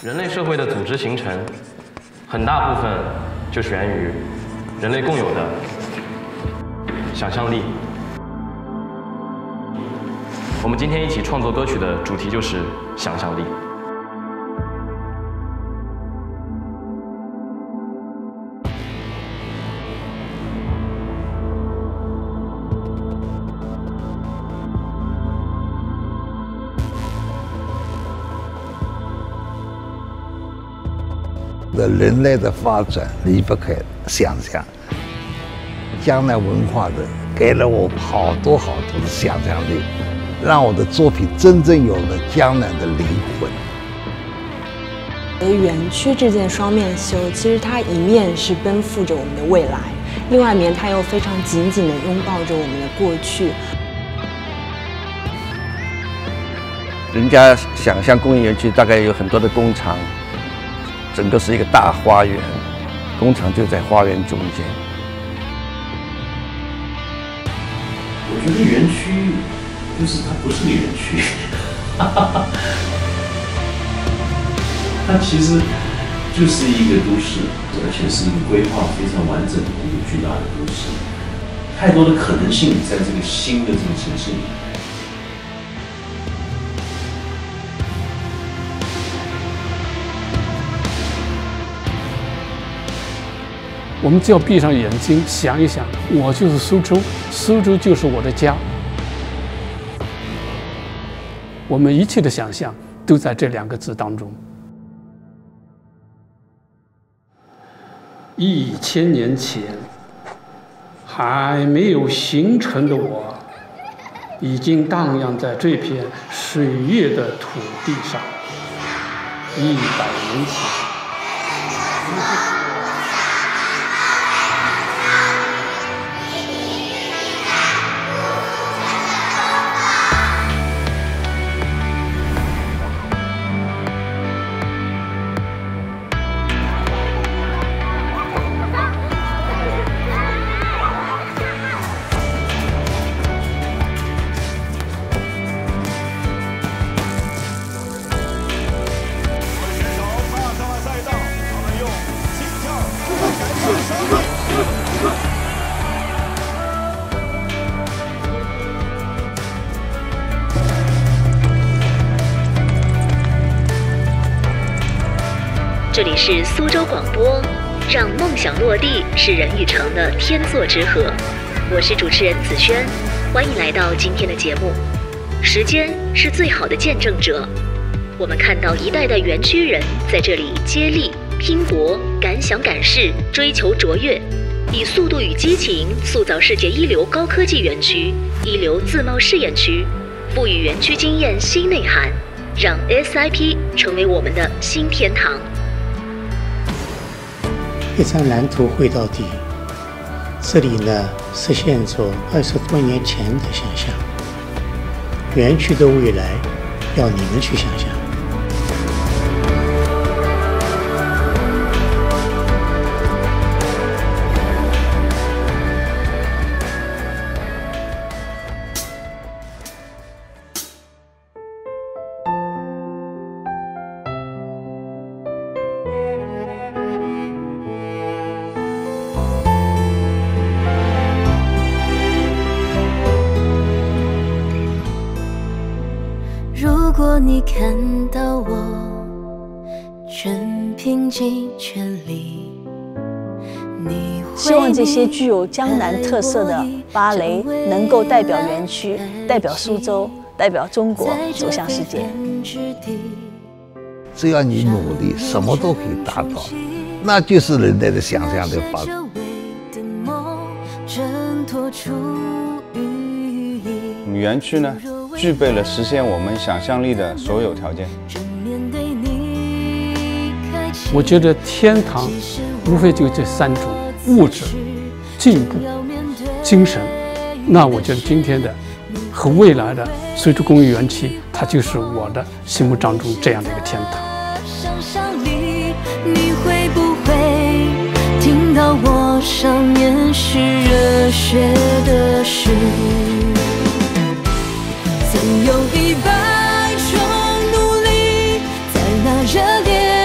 人类社会的组织形成，很大部分就是源于人类共有的想象力。我们今天一起创作歌曲的主题就是想象力。 人类的发展离不开想象，江南文化的给了我好多的想象力，让我的作品真正有了江南的灵魂。 园区这件双面绣，其实它一面是奔赴着我们的未来，另外一面它又非常紧紧地拥抱着我们的过去。 人家想象工业园区大概有很多的工厂。整个是一个大花园，工厂就在花园中间。 我觉得园区就是它不是个园区，它其实就是一个都市，而且是一个规划非常完整的一个巨大的都市，太多的可能性在这个新的这个城市里。 我们只要闭上眼睛想一想，我就是苏州，苏州就是我的家。我们一切的想象都在这2个字当中。1000年前，还没有形成的我，已经荡漾在这片水月的土地上。100年前。 这里是苏州广播，让梦想落地是人与诚的天作之合。我是主持人子轩，欢迎来到今天的节目。时间是最好的见证者，我们看到一代代园区人在这里接力、拼搏、敢想敢试，追求卓越，以速度与激情塑造世界一流高科技园区、一流自贸试验区，赋予园区经验新内涵，让 SIP 成为我们的新天堂。 一张蓝图绘到底，这里呢实现着20多年前的想象。园区的未来，要你们去想象。 如果你看到我全拼尽全力， 希望这些具有江南特色的芭蕾能够代表园区、代表苏州、代表中国走向世界。 只要你努力，什么都可以达到，那就是人类的想象的发展。 园区呢，具备了实现我们想象力的所有条件。 我觉得天堂无非就这3种：物质、进步、精神。那我觉得今天的和未来的苏州工业园区，它就是我的心目当中这样的一个天堂。 想象力，你会不会听到我上面是热血的诗？曾有100种努力，在那热烈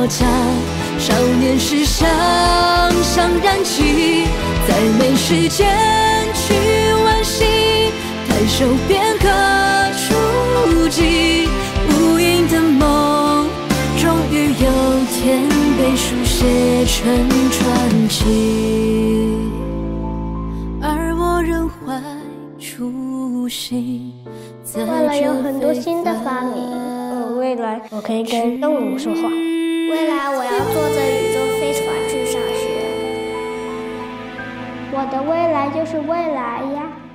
家，少年时想想燃起，在没时间去惋惜，抬手便可触及无垠的梦，终于有天被书写成传奇，而我仍怀初心。 未来有很多新的发明，未来我可以跟动物说话， 未来我要坐着宇宙飞船去上学， 我的未来就是未来呀。